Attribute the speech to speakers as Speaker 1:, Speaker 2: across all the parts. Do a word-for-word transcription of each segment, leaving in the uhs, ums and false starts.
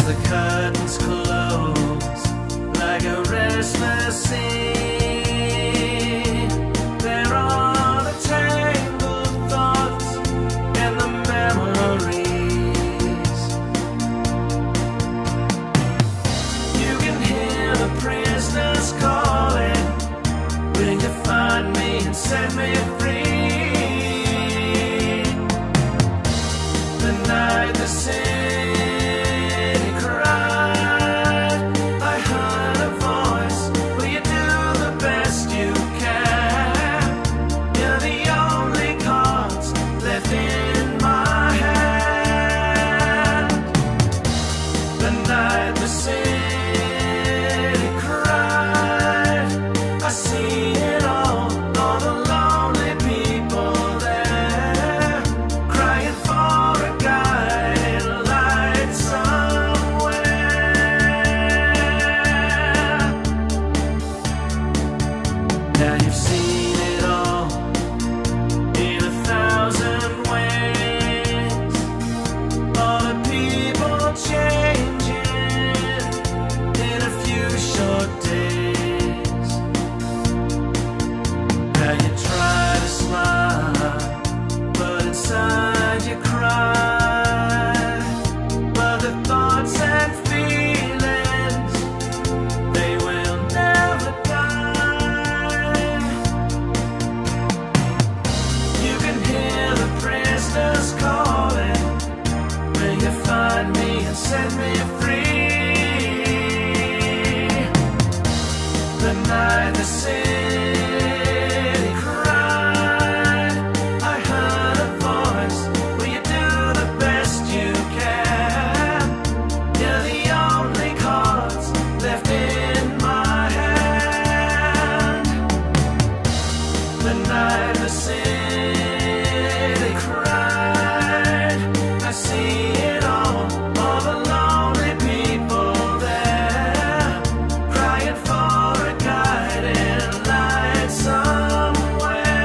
Speaker 1: the curtains close like a restless sea, there are the tangled thoughts and the memories. You can hear the prisoners calling, will you find me and set me free? The night the city cried, I heard a voice, will you do the best you can? You're the only cards left in my hand. The night the city cried, I see it all, all the lonely people there, crying for a guiding light somewhere. Now you've seen it all in a thousand ways, all the people changing in a few short days. Now you try to smile, but inside you cry. But the thoughts and feelings, they will never die. You can hear the prisoners calling, will you find me and set me free? The night the city cried, I heard a voice, will you do the best you can? You're the only cards left in my hand. The night the city cried, I see it all, all the lonely people there, crying for a guiding light somewhere.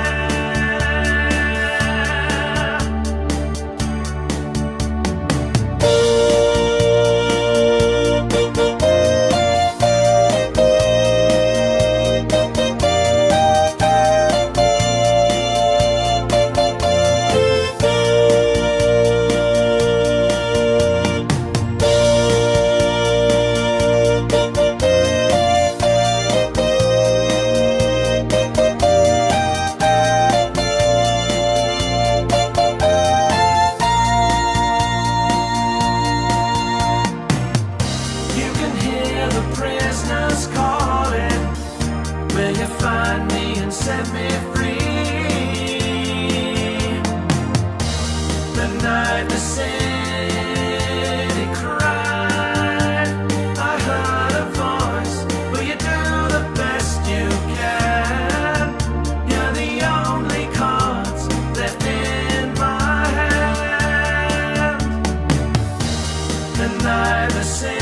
Speaker 1: You can hear the prisoners calling, will you find me and set me free? The night the city cried, I heard a voice, will you do the best you can? You're the only cards left in my hand. The night the city